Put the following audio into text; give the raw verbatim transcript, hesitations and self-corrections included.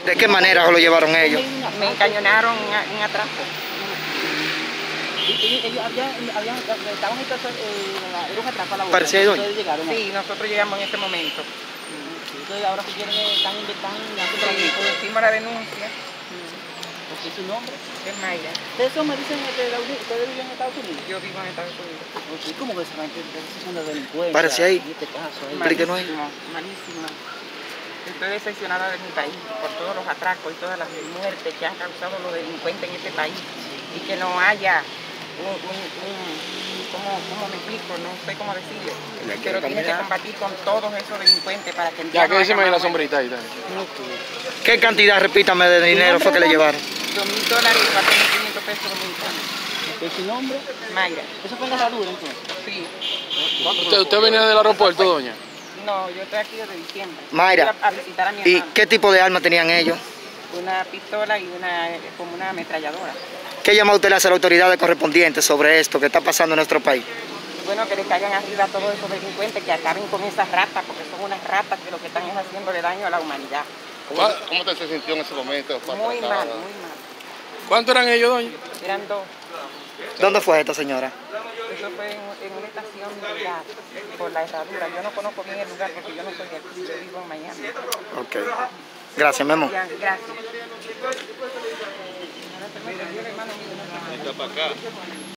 ¿De qué manera lo llevaron ellos? Me encañonaron en, en atrás. Ellos habían, habían, estaban en casa, eh, era un atraco a la boda. Parecía doña. Ustedes llegaron. Sí, nosotros llegamos en ese momento. Entonces ahora si quieren, están investigando. Sí, pusimos la denuncia. ¿Qué es su nombre? Es Mayra. Ustedes son, me dicen que ustedes viven en Estados Unidos. Yo vivo en Estados Unidos. ¿Y cómo que se van a entender? Son de delincuencia. Parece ahí. En este caso, ahí. Malísimo, malísimo. Estoy decepcionada de mi país por todos los atracos y todas las muertes que han causado los delincuentes en este país. Y que no haya un, un, un ¿cómo, ¿cómo me explico? No sé cómo decirlo. Pero tiene que combatir con todos esos delincuentes para que... Ya, que decime ahí la sombrita ahí. ¿Qué cantidad, repítame, de dinero fue que le llevaron? Dos mil dólares y cuatro mil quinientos pesos dominicanos. ¿Es su nombre? Mayra. ¿Eso fue en la herradura entonces? Sí. ¿Usted, usted venía del aeropuerto, doña? No, yo estoy aquí desde diciembre. Mayra, a visitar a mi ¿y hermano. qué tipo de arma tenían ellos? Una pistola y una como una ametralladora. ¿Qué llama usted a las autoridades correspondientes sobre esto que está pasando en nuestro país? Bueno, que le caigan arriba a todos esos delincuentes, que acaben con esas ratas, porque son unas ratas que lo que están es haciéndole daño a la humanidad. ¿Cómo, ¿Cómo te se sintió en ese momento? Muy mal, muy mal. ¿Cuántos eran ellos, doña? Eran dos. ¿Dónde fue esta señora? Eso fue en, en una estación de gas, por la herradura. Yo no conozco bien el lugar porque yo no soy de aquí, yo vivo en Miami. Ok. Gracias, Memo. Ya, gracias. Está para acá.